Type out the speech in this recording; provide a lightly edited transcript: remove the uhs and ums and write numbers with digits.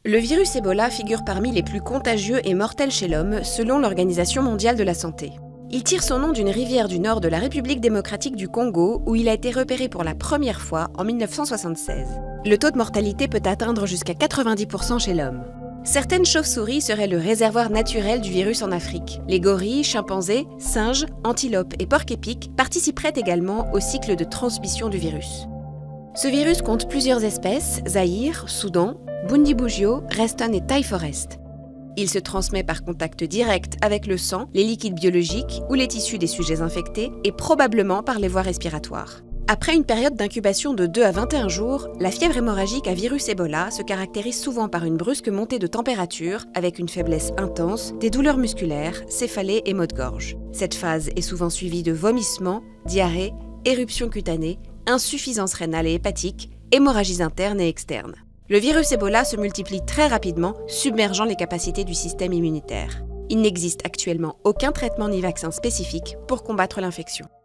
Le virus Ebola figure parmi les plus contagieux et mortels chez l'homme, selon l'Organisation mondiale de la santé. Il tire son nom d'une rivière du nord de la République démocratique du Congo, où il a été repéré pour la première fois en 1976. Le taux de mortalité peut atteindre jusqu'à 90% chez l'homme. Certaines chauves-souris seraient le réservoir naturel du virus en Afrique. Les gorilles, chimpanzés, singes, antilopes et porcs-épics participeraient également au cycle de transmission du virus. Ce virus compte plusieurs espèces, Zaïre, Soudan, Bundibugyo, Reston et Thai Forest. Il se transmet par contact direct avec le sang, les liquides biologiques ou les tissus des sujets infectés et probablement par les voies respiratoires. Après une période d'incubation de 2 à 21 jours, la fièvre hémorragique à virus Ebola se caractérise souvent par une brusque montée de température avec une faiblesse intense, des douleurs musculaires, céphalées et maux de gorge. Cette phase est souvent suivie de vomissements, diarrhée, éruptions cutanées, insuffisance rénale et hépatique, hémorragies internes et externes. Le virus Ebola se multiplie très rapidement, submergeant les capacités du système immunitaire. Il n'existe actuellement aucun traitement ni vaccin spécifique pour combattre l'infection.